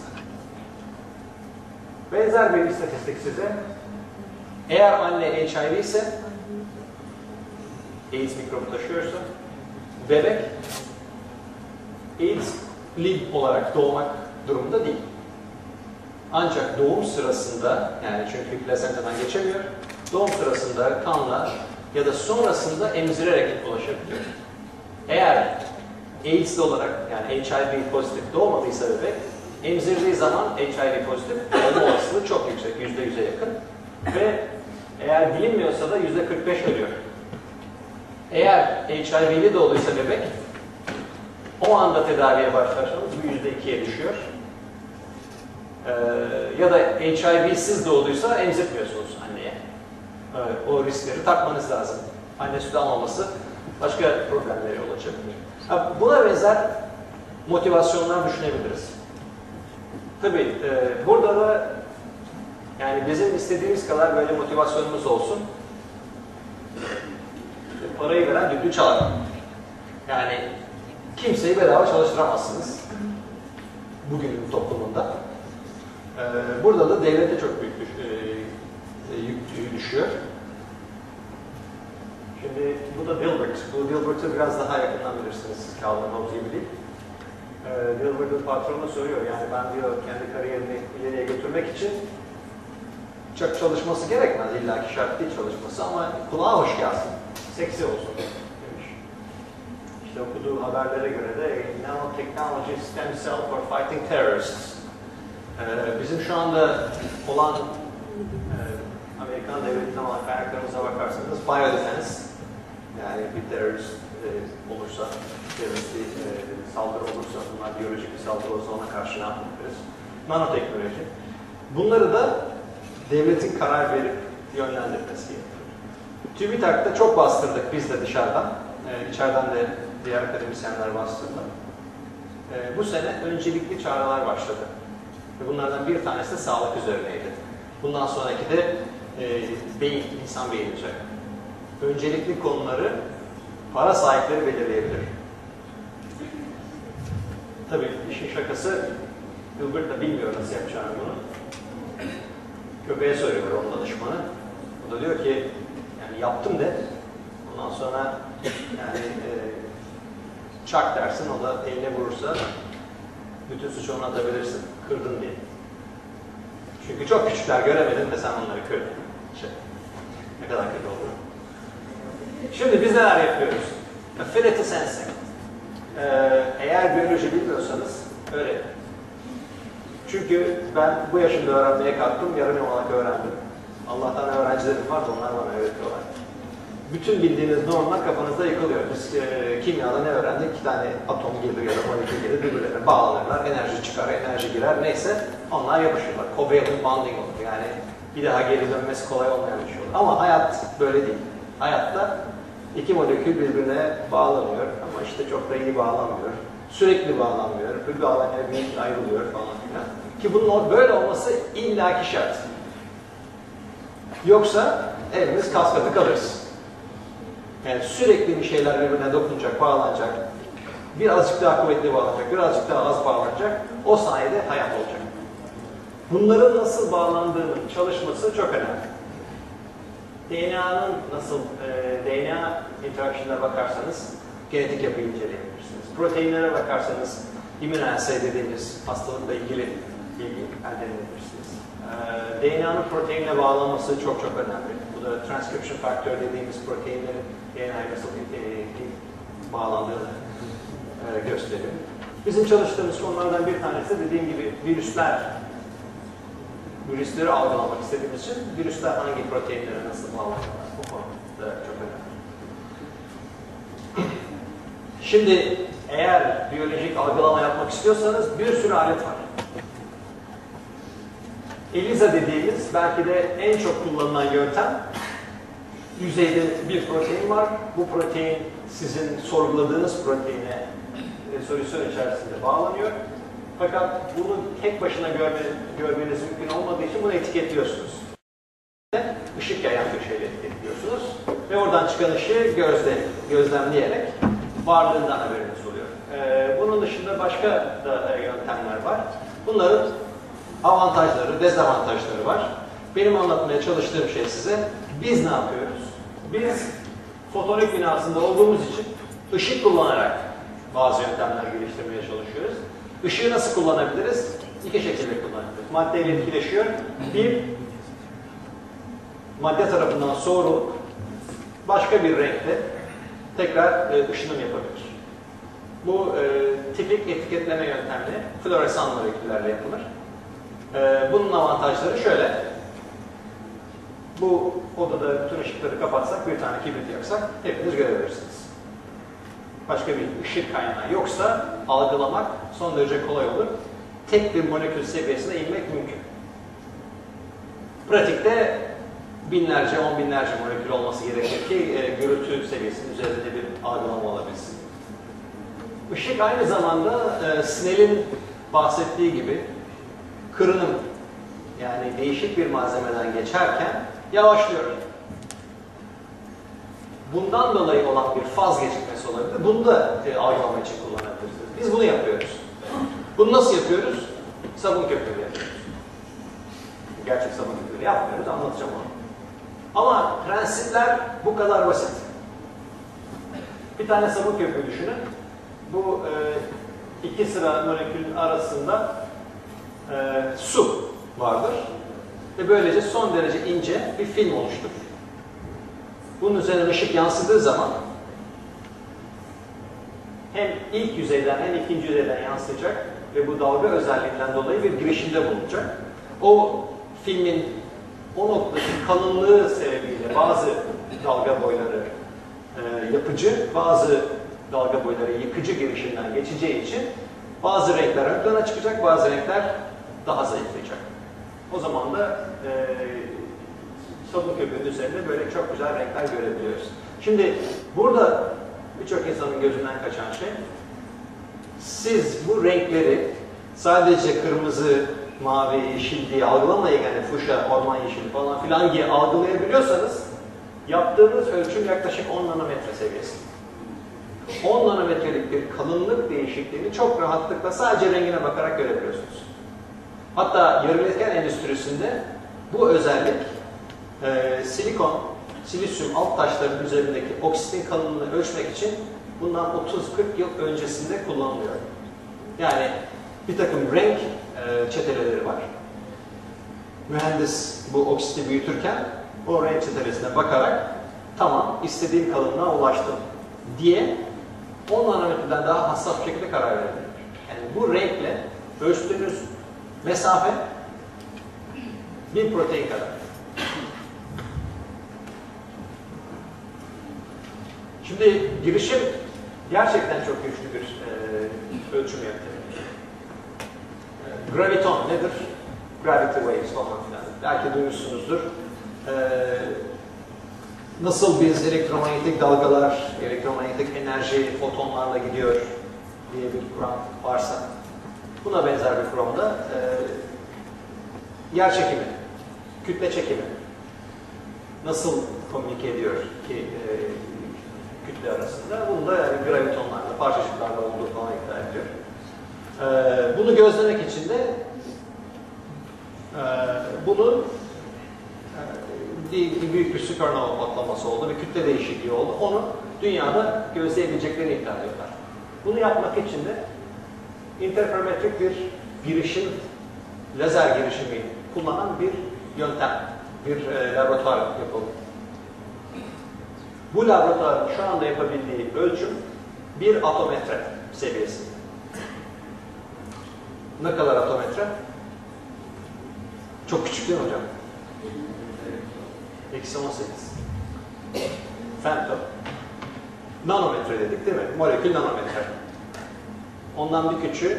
Benzer bir istatistik size. Eğer anne HIV ise, AIDS mikrobu taşıyorsa, bebek AIDS'li olarak doğmak durumunda değil. Ancak doğum sırasında, yani çünkü plasentadan geçemiyor, doğum sırasında kanla ya da sonrasında emzirerek ulaşabiliyor. Eğer AIDS'li olarak, yani HIV pozitif doğmadıysa bebek, emzirdiği zaman HIV pozitif olma olasılığı çok yüksek, %100'e yakın. Ve eğer bilinmiyorsa da %45 ölüyor. Eğer HIV'li doğduysa bebek, o anda tedaviye başlarsanız bu %2'ye düşüyor. Ya da HIV'siz doğduysa emzirtmiyorsunuz anneye. O riskleri takmanız lazım. Anne sütü almaması başka problemlere yol açabilir. Buna benzer motivasyonlar düşünebiliriz. Tabii burada da yani bizim istediğimiz kadar böyle motivasyonumuz olsun. Parayı veren düdüğü çalar. Yani kimseyi bedava çalıştıramazsınız. Bugünün toplumunda. Burada da devlete çok büyük yük düşüyor. Şimdi bu da Dilbert. Bu Dilbert'ı biraz daha yakından bilirsiniz. Calvin Hobbes gibi değil. Dilbert'ın patronu soruyor. Yani ben diyor kendi kariyerini ileriye götürmek için Çok çalışması gerekmez, illaki şart değil çalışması ama kulağa hoş gelsin, seksi olsun demiş. İşte okuduğu haberlere göre de nanotechnology stem cell for fighting terrorists. Bizim şu anda olan Amerikan devletinden olan kaynaklarımıza bakarsanız biodefense, yani bir terörist olursa, terörist bir saldırı olursa, bunlar biyolojik bir saldırı olursa ona karşı ne yapabiliriz? Nanoteknoloji. Bunları da devletin karar verip yönlendirmesi gerekiyor. TÜBİTAK'ta çok bastırdık biz de dışarıdan. İçeriden de diğer akademisyenler bastırdı. Bu sene öncelikli çağrılar başladı. Ve bunlardan bir tanesi de sağlık üzerineydi. Bundan sonraki de beyin, insan beyni üzerine. Öncelikli konuları para sahipleri belirleyebilir. Tabii işin şakası, Gilbert da bilmiyor nasıl yapacağını bunu. Köpeğe soruyor onun danışmanı. O da diyor ki, yani yaptım de, ondan sonra yani çak dersin, o da eline vurursa bütün suçu ona atabilirsin, kırdın diye. Çünkü çok küçükler, göremedin de sen onları kırdın. Ne kadar kötü oldu. Şimdi biz neler yapıyoruz? Affinity sensing. Eğer biyoloji bilmiyorsanız öğrenin. Çünkü ben bu yaşımda öğrenmeye kalktım, yarım yamalak öğrendim. Allah'tan öğrencilerim var da onlar bana öğretiyorlar. Bütün bildiğiniz normlar kafanızda yıkılıyor. Biz kimyada ne öğrendik? 2 tane atom gelir ya da molekül gelir, birbirlerine bağlanırlar, enerji çıkar, enerji girer, neyse onlar yapışırlar. Covalent bonding olur. Yani bir daha geri dönmesi kolay olmayan bir şey olur. Ama hayat böyle değil. Hayatta 2 molekül birbirine bağlanıyor ama işte çok da iyi bağlanmıyor. Sürekli bağlanmıyor, bir bağlanıyor, bir ayrılıyor falan filan. Ki bunun böyle olması illaki şart. Yoksa elimiz kaskatı kalırız. Yani sürekli bir şeyler birbirine dokunacak, bağlanacak, birazcık daha kuvvetli bağlanacak, birazcık daha az bağlanacak, o sayede hayat olacak. Bunların nasıl bağlandığının çalışması çok önemli. DNA'nın nasıl, DNA interaction'lara bakarsanız genetik yapıyı inceleyebilirsiniz. Proteinlere bakarsanız immunoassay dediğimiz hastalıkla ilgili bilgi elde edebilirsiniz. DNA'nın proteinle bağlanması çok çok önemli. Bu da transcription factor dediğimiz proteinlerin DNA'ya nasıl bağlandığını gösteriyor. Bizim çalıştığımız konulardan bir tanesi dediğim gibi virüsleri algılamak istediğimiz için virüsler hangi proteinlere nasıl bağlanıyorlar, bu konuda çok önemli. Şimdi eğer biyolojik algılama yapmak istiyorsanız bir sürü alet var. ELISA dediğimiz belki de en çok kullanılan yöntem, yüzeyde bir protein var. Bu protein sizin sorguladığınız proteine solüsyon içerisinde bağlanıyor. Fakat bunu tek başına görmeniz mümkün olmadığı için bunu etiketliyorsunuz. Işık yayan bir şeyle etiketliyorsunuz ve oradan çıkan ışığı gözlemleyerek varlığından haberiniz oluyor. Bunun dışında başka da yöntemler var. Bunların avantajları, dezavantajları var. Benim anlatmaya çalıştığım şey size, biz ne yapıyoruz? Biz fotonik binasında olduğumuz için ışık kullanarak bazı yöntemler geliştirmeye çalışıyoruz. Işığı nasıl kullanabiliriz? 2 şekilde kullanabiliriz. Maddeyle etkileşiyor. Bir, madde tarafından soğurulup başka bir renkte tekrar ışınım yapabilir. Bu tipik etiketleme yöntemi floresan moleküllerle yapılır. Bunun avantajları şöyle. Bu odada bütün ışıkları kapatsak, bir tane kibrit yaksak hepiniz görebilirsiniz. Başka bir ışık kaynağı yoksa algılamak son derece kolay olur. Tek bir molekül seviyesine inmek mümkün. Pratikte binlerce, 10 binlerce molekül olması gerekir ki gürültü seviyesinin üzerinde bir algılama olabilsin. Işık aynı zamanda Snell'in bahsettiği gibi kırınım, yani değişik bir malzemeden geçerken yavaşlıyor. Bundan dolayı olan bir faz gecikmesi olabilir. Bunu da algılama için kullanabilirsiniz. Biz bunu yapıyoruz. Bunu nasıl yapıyoruz? Sabun köpüğüyle yapıyoruz. Gerçek sabun köpüğüyle yapmıyoruz, anlatacağım onu. Ama prensipler bu kadar basit. Bir tane sabun köpüğü düşünün. Bu 2 sıra molekülün arasında su vardır. ve böylece son derece ince bir film oluşturur. Bunun üzerine ışık yansıdığı zaman hem ilk yüzeyden hem ikinci yüzeyden yansıyacak ve bu dalga özelliğinden dolayı bir girişimde bulunacak. O filmin o noktadaki kalınlığı sebebiyle bazı dalga boyları yapıcı, bazı dalga boyları yıkıcı girişimden geçeceği için bazı renkler ön plana çıkacak, bazı renkler daha zayıflayacak. O zaman da sabun köpüğünün üzerinde böyle çok güzel renkler görebiliyoruz. Şimdi burada birçok insanın gözünden kaçan şey, siz bu renkleri sadece kırmızı, mavi, yeşil diye algılamayın, yani fuşa, orman yeşili falan filan diye algılayabiliyorsanız yaptığınız ölçüm yaklaşık 10 nanometre seviyesi. 10 nanometrelik bir kalınlık değişikliğini çok rahatlıkla sadece rengine bakarak görebiliyorsunuz. Hatta yarı iletken endüstrisinde bu özellik silikon, silisyum alt taşların üzerindeki oksitin kalınlığını ölçmek için bundan 30-40 yıl öncesinde kullanılıyor. Yani bir takım renk çeteleleri var. Mühendis bu oksiti büyütürken o renk çetelesine bakarak tamam istediğim kalınlığa ulaştım diye 10 nanometreden daha hassas bir şekilde karar verebilir. Yani bu renkle ölçtüğünüz mesafe bir protein kadar. Şimdi girişim gerçekten çok güçlü bir ölçüm yöntemi. Graviton nedir? Gravity waves falan filan. Belki duymuşsunuzdur. Nasıl biz elektromanyetik dalgalar, elektromanyetik enerji fotonlarla gidiyor diye bir kuram varsa, buna benzer bir kuramda yer çekimi, kütle çekimi nasıl komünike ediyor ki kütle arasında? Bunu da yani gravitonlarla, parçacıklarla olduğu falan iddia ediyor. Bunu gözlemek için de bunu büyük bir süpernova patlaması oldu, bir kütle değişikliği oldu. Onu dünyada gözleyebileceklerini iddia ediyorlar. Bunu yapmak için de interferometrik bir girişim, lazer girişimi kullanan bir yöntem, bir laboratuvar yapıldı. Bu laboratuvarın şu anda yapabildiği ölçüm 1 atometre seviyesi. Ne kadar atometre? Çok küçük değil mi hocam? Eksi 18. Femto. Nanometre dedik değil mi? Molekül nanometre. Ondan bir küçüğü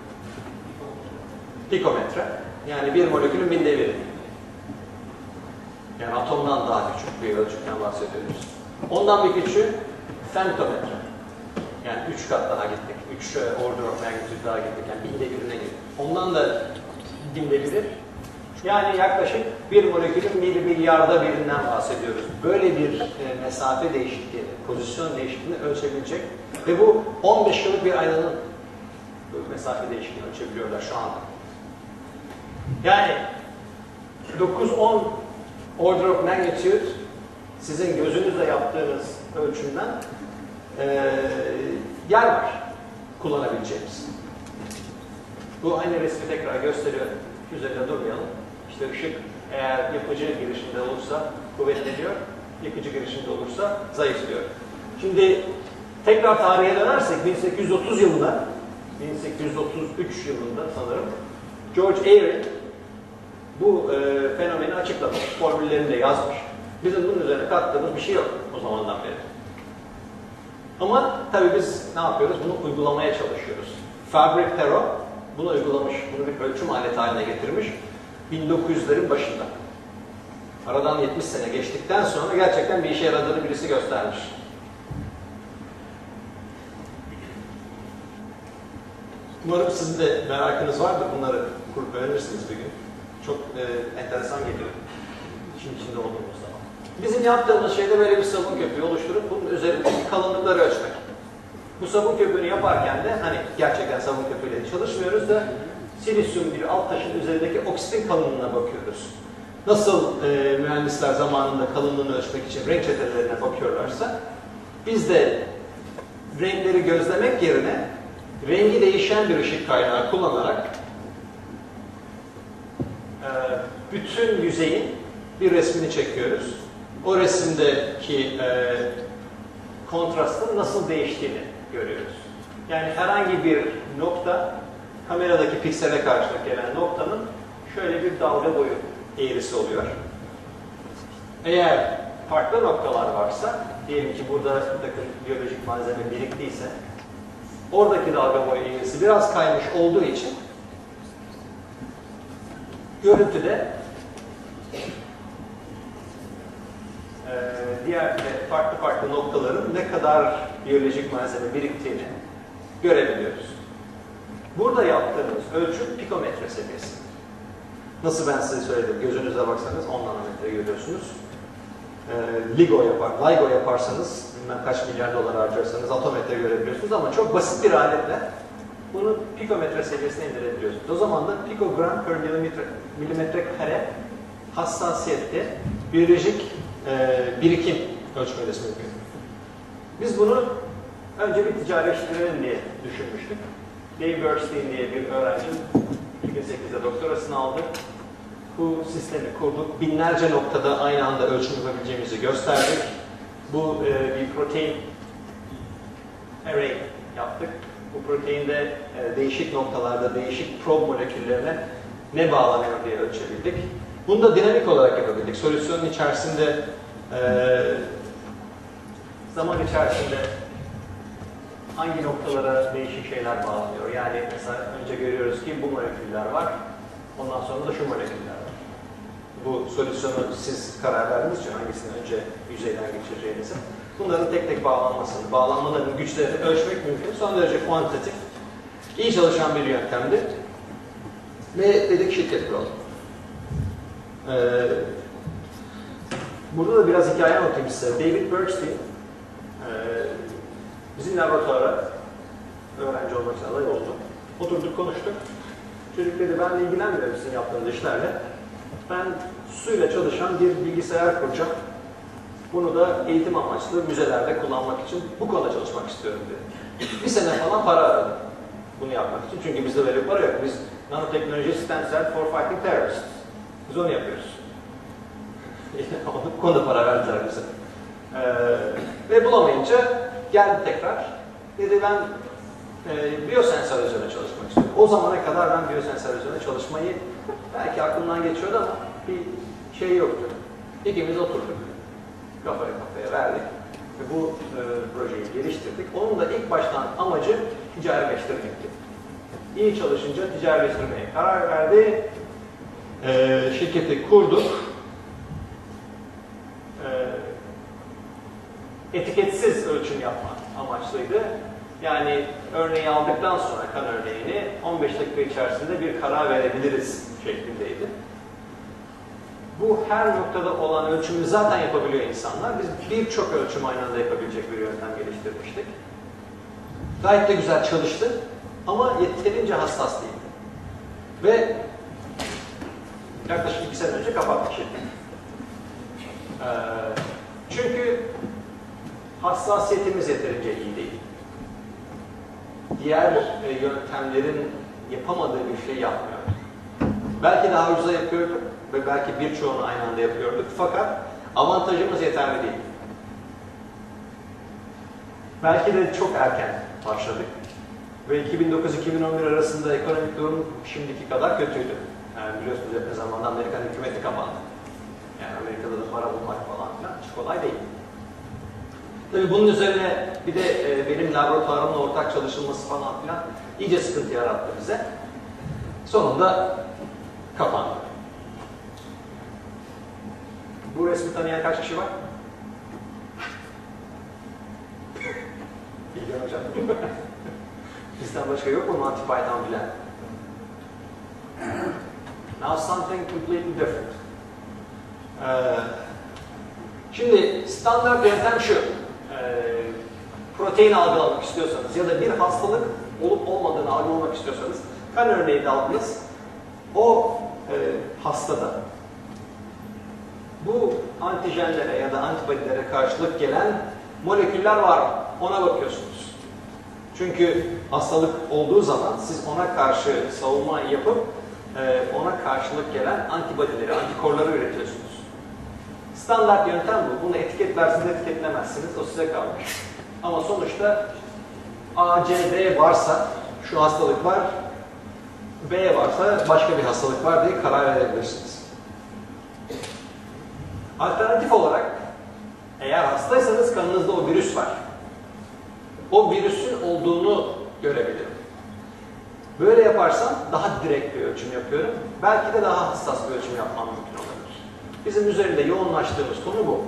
pikometre. Yani bir molekülün binde biri. Yani atomdan daha küçük bir ölçütten bahsediyoruz. Ondan bir küçüğü femtometre. Yani 3 kat daha gittik. 3 order of magnitude daha gittik. Yani binde birine gittik. Ondan da binde biri. Yani yaklaşık bir molekülün milyarda birinden bahsediyoruz. Böyle bir mesafe değişikliği, pozisyon değişikliğini ölçebilecek ve bu 15 yıllık bir aynanın mesafe değişikliğini ölçebiliyorlar şu anda. Yani 9-10 order of magnitude sizin gözünüzle yaptığınız ölçümden yer var kullanabileceğimiz. Bu aynı resmi tekrar gösteriyorum. Üzerinde durmayalım. İşte ışık eğer yapıcı girişimde olursa kuvvetleniyor, yıkıcı girişimde olursa zayıflıyor. Şimdi tekrar tarihe dönersek 1830 yılında, 1833 yılında sanırım George Airy bu fenomeni açıklamış, formüllerini de yazmış. Bizim bunun üzerine kattığımız bir şey yok o zamandan beri. Ama tabii biz ne yapıyoruz? Bunu uygulamaya çalışıyoruz. Fabry-Perot bunu uygulamış, bunu bir ölçüm aleti haline getirmiş 1900'lerin başında. Aradan 70 sene geçtikten sonra gerçekten bir işe yaradığını birisi göstermiş. Umarım sizin de merakınız vardır. Bunları kurup öğrenirsiniz bir gün. Çok enteresan geliyor. İşin içinde olduğumuz zaman. Bizim yaptığımız şeyde böyle bir sabun köpüğü oluşturup bunun üzerindeki kalınlıkları ölçmek. Bu sabun köpüğünü yaparken de hani gerçekten sabun köpüğüyle çalışmıyoruz da silisyum bir alt taşın üzerindeki oksitin kalınlığına bakıyoruz. Nasıl mühendisler zamanında kalınlığını ölçmek için renk çetelerine bakıyorlarsa biz de renkleri gözlemek yerine rengi değişen bir ışık kaynağı kullanarak bütün yüzeyin bir resmini çekiyoruz. O resimdeki kontrastın nasıl değiştiğini görüyoruz. Yani herhangi bir nokta, kameradaki piksele karşılık gelen noktanın şöyle bir dalga boyu eğrisi oluyor. Eğer farklı noktalar varsa, diyelim ki burada bir takım biyolojik malzeme biriktiyse, oradaki dalga boyu eğrisi biraz kaymış olduğu için görüntüde diğer farklı noktaların ne kadar biyolojik malzeme biriktiğini görebiliyoruz. Burada yaptığımız ölçüm pikometre seviyesi. Nasıl ben size söyledim, gözünüze baksanız 10 nanometre görüyorsunuz. LIGO yaparsanız, bilmem kaç milyar dolar harcarsanız atometre görebiliyorsunuz ama çok basit bir aletle bunu pikometre seviyesine indirebiliyorsunuz. O zaman da pikogram per milimetre kare hassasiyette biyolojik birikim ölçmeniz mümkün. Biz bunu önce bir ticarileştirelim diye düşünmüştük. Dave Bernstein diye bir öğrenci 2008'de doktorasını aldı. Bu sistemi kurduk. Binlerce noktada aynı anda ölçüm yapabileceğimizi gösterdik. Bu bir protein array yaptık. Bu proteinde değişik noktalarda değişik probe moleküllerine ne bağlanıyor diye ölçebildik. Bunu da dinamik olarak yapabildik. Solüsyonun içerisinde zaman içerisinde hangi noktalara değişik şeyler bağlanıyor. Yani mesela önce görüyoruz ki bu moleküller var. Ondan sonra da şu moleküller var. Bu solüsyonu siz karar verdiğiniz için hangisini önce yüzeyden geçireceğinizi. Bunların tek tek bağlanmasını, bağlanmaların güçlerini ölçmek mümkün. Son derece kuantitatif, iyi çalışan bir yöntemdi. Ve dedik şirket kuralım. Burada da biraz hikaye anlatayım size. David Bernstein bizim laboratuvara öğrenci olmak için aday oldu. Oturduk, konuştuk. Çocuk dedi, ben ilgilenmiyorum sizin yaptığınız işlerle. Ben suyla çalışan bir bilgisayar kuracağım. Bunu da eğitim amaçlı müzelerde kullanmak için bu konuda çalışmak istiyorum dedi. Bir sene falan para aradım bunu yapmak için. Çünkü bizde böyle para yok. Biz nanoteknoloji stem cell for fighting terrorists. Biz onu yapıyoruz. Bu konuda para verdiler bize. Ve bulamayınca geldi tekrar. Dedi ben biyosensör üzerine çalışmak istiyorum. O zamana kadar ben biyosensör üzerine çalışmayı belki aklımdan geçiyordu ama bir şey yoktu. İkimiz oturduk. Kafaya verdik. Ve bu projeyi geliştirdik. Onun da ilk baştan amacı ticarileştirmekti. İyi çalışınca ticarileştirmeye karar verdi. Şirketi kurduk. Etiketsiz ölçüm yapmak amaçlıydı. Yani örneği aldıktan sonra kan örneğini 15 dakika içerisinde bir karar verebiliriz şeklindeydi. Bu her noktada olan ölçümü zaten yapabiliyor insanlar. Biz birçok ölçüm aynı anda yapabilecek bir yöntem geliştirmiştik. Gayet de güzel çalıştı ama yeterince hassas değildi. Ve yaklaşık 2 sene önce kapattık şirketi. Çünkü hassasiyetimiz yeterince iyi değil. Diğer yöntemlerin yapamadığı bir şey yapmıyor. Belki daha ucuza yapıyorduk ve belki birçoğunu aynı anda yapıyorduk. Fakat avantajımız yeterli değil. Belki de çok erken başladık. Ve 2009-2011 arasında ekonomik durum şimdiki kadar kötüydü. Yani biliyorsunuz yakın zamanda Amerikan hükümeti kapandı. Yani Amerika'da da para bulmak falan filan hiç kolay değil. Tabii bunun üzerine bir de benim laboratuvarımla ortak çalışılması falan filan iyice sıkıntı yarattı bize. Sonunda kapandı. Bu resmi tanıyan kaç kişi var? İlgilen hocam. Bizden başka yok mu Monty Python bilen? Now something completely different. Şimdi standart yöntem şu. Protein algılamak istiyorsanız ya da bir hastalık olup olmadığını algılamak istiyorsanız kan örneği de aldınız. O hastada bu antijenlere ya da antibodilere karşılık gelen moleküller var mı? Ona bakıyorsunuz. Çünkü hastalık olduğu zaman siz ona karşı savunma yapıp ona karşılık gelen antibody'leri, antikorları üretiyorsunuz. Standart yöntem bu. Bunu etiketlersiniz, etiketlemezsiniz. O size kalmış. Ama sonuçta A, C, D varsa şu hastalık var, B varsa başka bir hastalık var diye karar verebilirsiniz. Alternatif olarak eğer hastaysanız kanınızda o virüs var. O virüsün olduğunu görebilirim. Böyle yaparsam daha direkt bir ölçüm yapıyorum. Belki de daha hassas bir ölçüm yapmam mümkün olabilir. Bizim üzerinde yoğunlaştığımız konu bu.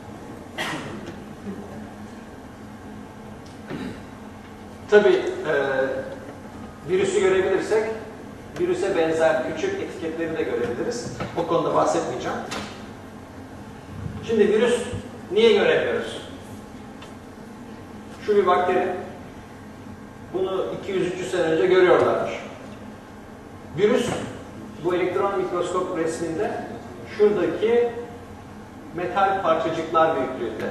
Tabii virüsü görebilirsek, virüse benzer küçük etiketleri de görebiliriz. O konuda bahsetmeyeceğim. Şimdi virüs niye göremiyoruz? Şu bir bakteri. Bunu 200-300 sene önce görüyorlarmış. Virüs, bu elektron mikroskop resminde şuradaki metal parçacıklar büyüklüğünde.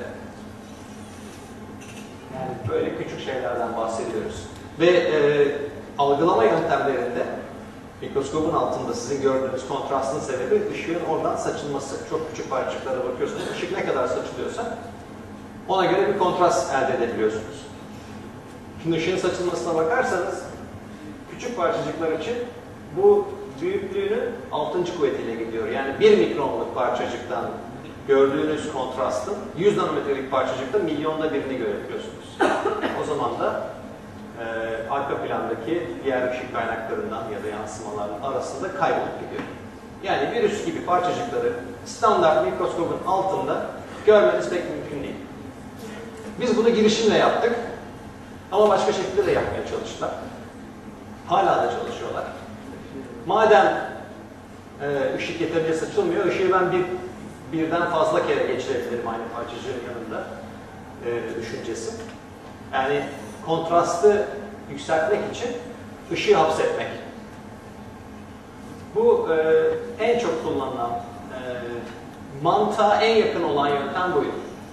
Yani böyle küçük şeylerden bahsediyoruz. Ve algılama yöntemlerinde mikroskopun altında sizin gördüğünüz kontrastın sebebi ışığın oradan saçılması. Çok küçük parçacıklara bakıyorsunuz. Işık ne kadar saçılıyorsa ona göre bir kontrast elde edebiliyorsunuz. Şimdi ışığın saçılmasına bakarsanız küçük parçacıklar için bu büyüklüğünün 6. kuvvetiyle gidiyor. Yani 1 mikronluk parçacıktan gördüğünüz kontrastın 100 nanometrelik parçacıkta milyonda birini görebiliyorsunuz. O zaman da arka plandaki diğer ışık kaynaklarından ya da yansımaların arasında kaybolup gidiyor. Yani virüs gibi parçacıkları standart mikroskopun altında görmeniz pek mümkün değil. Biz bunu girişimle yaptık. Ama başka şekilde de yapmaya çalıştılar. Hala da çalışıyorlar. Madem ışık yeterince saçılmıyor, ışığı ben birden fazla kere geçirebilirim aynı parçacığın yanında düşüncesi. Yani kontrastı yükseltmek için ışığı hapsetmek. Bu en çok kullanılan, mantığa en yakın olan yöntem buydu.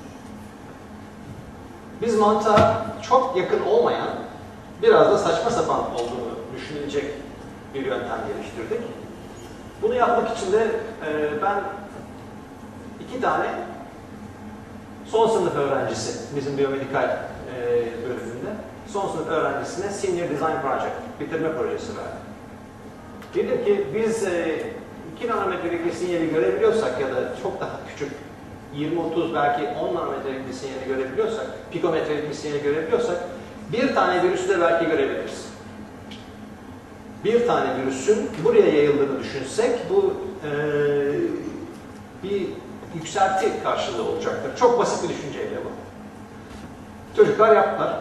Biz mantığa çok yakın olmayan, biraz da saçma sapan olduğunu düşünülecek bir yöntem geliştirdik. Bunu yapmak için de ben 2 tane son sınıf öğrencisi, bizim biyomedikal bölümünde, son sınıf öğrencisine Senior Design Project, bitirme projesi verdim. Dedim ki biz 2 nanometrelik bir sinyali görebiliyorsak ya da çok daha küçük 20-30 belki 10 nanometrelik bir sinyali görebiliyorsak, pikometrelik bir sinyali görebiliyorsak bir tane virüsü de belki görebiliriz. Bir tane virüsün buraya yayıldığını düşünsek bu bir yükselti karşılığı olacaktır. Çok basit bir düşünceyle bu. Çocuklar yaptılar.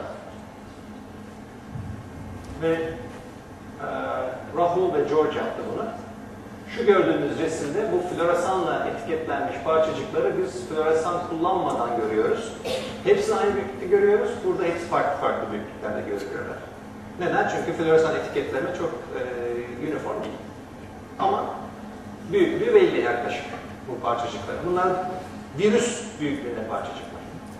Ve Rahul ve George yaptı bunu. Şu gördüğünüz resimde bu floresanla etiketlenmiş parçacıkları biz floresan kullanmadan görüyoruz. Hepsini aynı büyüklükte görüyoruz. Burada hepsi farklı farklı büyüklüklerde görülüyorlar. Neden? Çünkü floresan etiketleme çok uniform değil. Ama büyüklüğü belli yaklaşık bu parçacıklar. Bunlar virüs büyüklüğünde parçacıklar.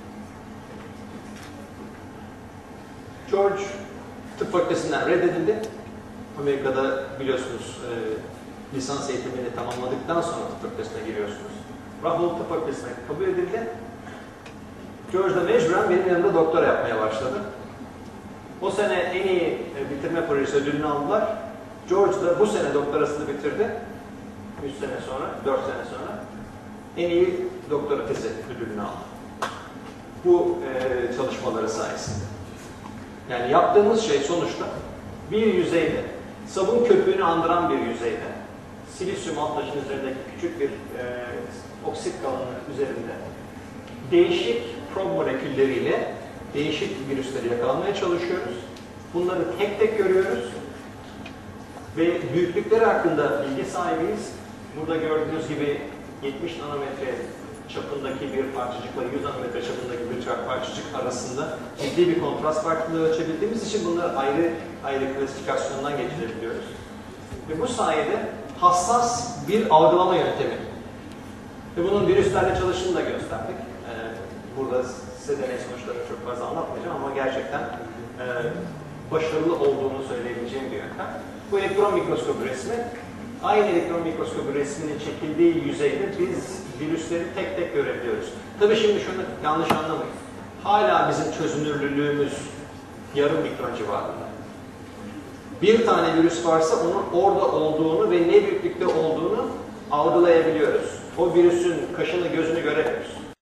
George tıp fakültesinden reddedildi. Amerika'da biliyorsunuz lisans eğitimini tamamladıktan sonra tıp fakültesine giriyorsunuz. Rahul tıp fakültesine kabul edildi. George da mecburen benim yanımda doktora yapmaya başladı. O sene en iyi bitirme projesi ödülünü aldılar. George da bu sene doktorasını bitirdi. 3 sene sonra, 4 sene sonra en iyi doktora tezi ödülünü aldı. Bu çalışmaları sayesinde. Yani yaptığımız şey sonuçta bir yüzeyde, sabun köpüğünü andıran bir yüzeyde, silisyum alt taşın üzerindeki küçük bir oksit kalınlığı üzerinde değişik prob molekülleriyle değişik virüsleri yakalamaya çalışıyoruz. Bunları tek tek görüyoruz ve büyüklükleri hakkında bilgi sahibiyiz. Burada gördüğünüz gibi 70 nanometre çapındaki bir parçacıkla 100 nanometre çapındaki bir parçacık arasında ciddi bir kontrast farklılığı ölçebildiğimiz için bunları ayrı ayrı klasifikasyondan geçirebiliyoruz. Ve bu sayede hassas bir algılama yöntemi. Ve bunun virüslerle çalıştığını da gösterdik. Burada size deney sonuçlarını çok fazla anlatmayacağım ama gerçekten başarılı olduğunu söyleyebileceğim bir yöntem. Bu elektron mikroskopu resmi aynı elektron mikroskobu resminin çekildiği yüzeyde biz virüsleri tek tek görebiliyoruz. Tabii şimdi şunu yanlış anlamayın. Hala bizim çözünürlülüğümüz yarım mikron civarında. Bir tane virüs varsa onun orada olduğunu ve ne büyüklükte olduğunu algılayabiliyoruz. O virüsün kaşını gözünü göremiyoruz.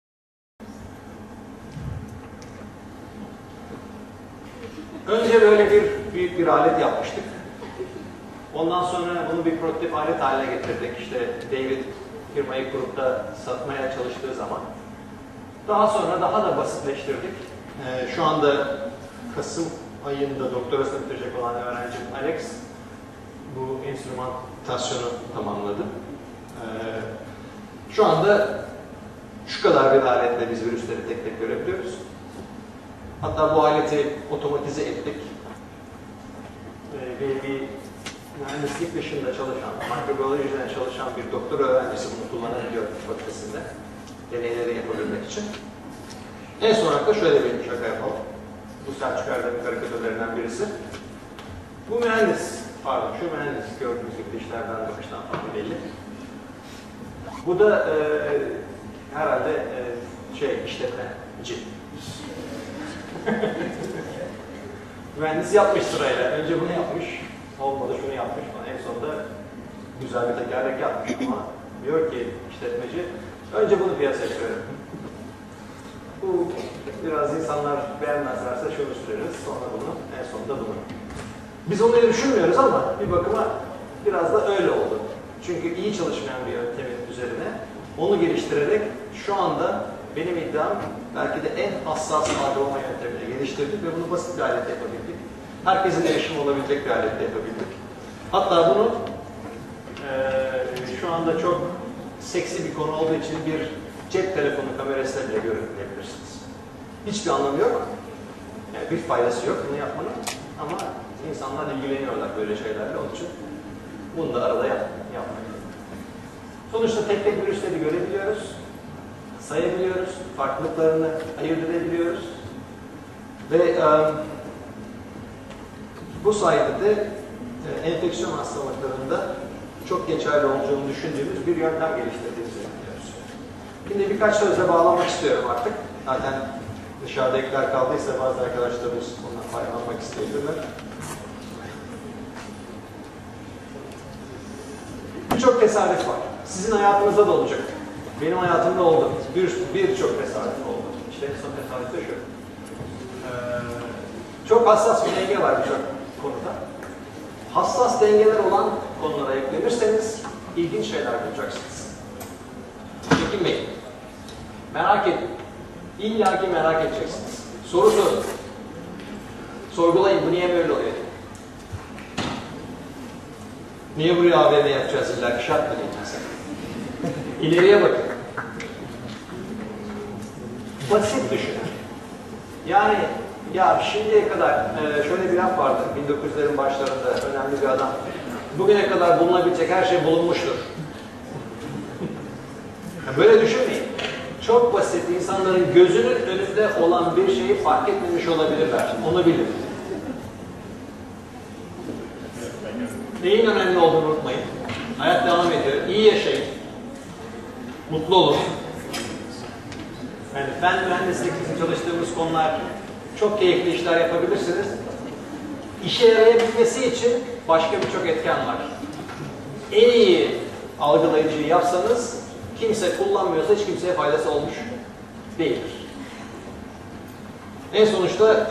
Önce böyle büyük bir alet yapmıştık. Ondan sonra bunu bir prototip alet haline getirdik. İşte David firmayı kurup da satmaya çalıştığı zaman. Daha sonra daha da basitleştirdik. Şu anda Kasım ayında doktorasını bitirecek olan öğrencim Alex bu enstrümantasyonu tamamladı. Şu anda şu kadar bir aletle biz virüsleri tek tek görebiliyoruz. Hatta bu aleti otomatize ettik. Ve bir mühendislik dışında çalışan, mikrobiyolojiden çalışan bir doktor öğrencisi bunu kullanabiliyor fakültesinde. Deneyleri yapabilmek için. En son olarak da şöyle bir şaka yapalım. Bu Selçuk Erdem'in karikatürlerinden birisi. Bu mühendis, pardon şu mühendis gördüğünüz gibi dişlerden bakıştan falan belli. Bu da herhalde işletmeci. Mühendis yapmış sırayla. Önce bunu yapmış, olmadı şunu yapmış falan. En sonunda güzel bir tekerlek yapmış ama diyor ki işletmeci, önce bunu piyasaya çıkarın. Bu biraz insanlar beğenmezlerse şunu süreriz, sonra bunu, en sonunda bunu. Biz onu düşünmüyoruz ama bir bakıma biraz da öyle oldu. Çünkü iyi çalışmayan bir yöntemin üzerine onu geliştirerek şu anda benim iddiam belki de en hassas algılama yöntemini geliştirdik ve bunu basit bir aletle yapabildik. Herkesin erişimi olabilecek bir aletle yapabildik. Hatta bunu şu anda çok seksi bir konu olduğu için bir cep telefonu kamerasıyla bile görüntüleyebilirsiniz. Hiçbir anlamı yok. Yani bir faydası yok bunu yapmanın. Ama insanlar ilgileniyorlar böyle şeylerle. Onun için bunu da arada yapmak. Sonuçta tek tek virüsleri görebiliyoruz. Sayabiliyoruz. Farklılıklarını ayırt edebiliyoruz. Ve bu sayede de enfeksiyon hastalıklarında çok geçerli olduğunu düşündüğümüz bir yöntem geliştirdiğimizi düşünüyoruz. Şimdi birkaç sözle bağlamak istiyorum artık. Zaten dışarıdakiler kaldıysa bazı arkadaşlarımız ondan faydalanmak isteyebilirler. Birçok tesadüf var. Sizin hayatınızda da olacak. Benim hayatımda oldu. Birçok tesadüf oldu. İşte en son tesadüf de şu. Çok hassas bir denge var birçok konuda. Hassas dengeler olan konulara eklenirseniz ilginç şeyler bulacaksınız. Çekinmeyin. Merak edin. İlla ki merak edeceksiniz. Soru sorun. Sorgulayın. Bu niye böyle oluyor? Niye buraya AVM yapacağız illa ki şart mı değil mesela? İleriye bakın. Basit düşünün. Yani ya şimdiye kadar şöyle bir laf vardı 1900'lerin başlarında önemli bir adam. Bugüne kadar bulunabilecek her şey bulunmuştur. Böyle düşünmeyin. Çok basit, insanların gözünün önünde olan bir şeyi fark etmemiş olabilirler. Onu bilin. Neyin önemli olduğunu unutmayın. Hayat devam ediyor. İyi yaşayın. Mutlu olun. Yani fen mühendislik bizim çalıştığımız konular çok keyifli işler yapabilirsiniz. İşe yarayabilmesi için başka birçok etken var. En iyi algılayıcıyı yapsanız kimse kullanmıyorsa hiç kimseye faydası olmuş değildir. En sonuçta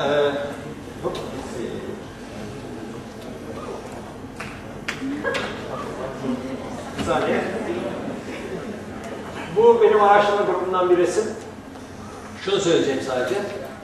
bir saniye. Bu benim araştırma grubundan bir resim. Şunu söyleyeceğim sadece.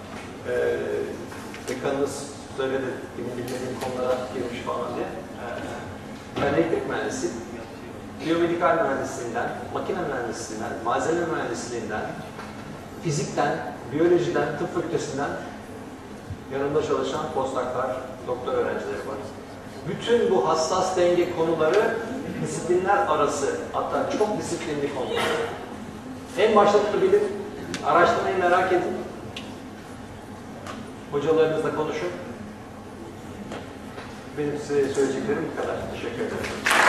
Dekanımız söyledi, bilmediğim konulara girmiş falan diye. Ben elektrik mühendisiyim. Biyomedikal mühendisliğinden, makine mühendisliğinden, malzeme mühendisliğinden, fizikten, biyolojiden, tıp fakültesinden yanımda çalışan postdoktor, doktor öğrencileri var. Bütün bu hassas denge konuları disiplinler arası, hatta çok disiplinli konular. En başta bunu bilin, araştırmayı merak edin. Hocalarınızla konuşun. Benim size söyleyeceklerim bu kadar. Teşekkür ederim.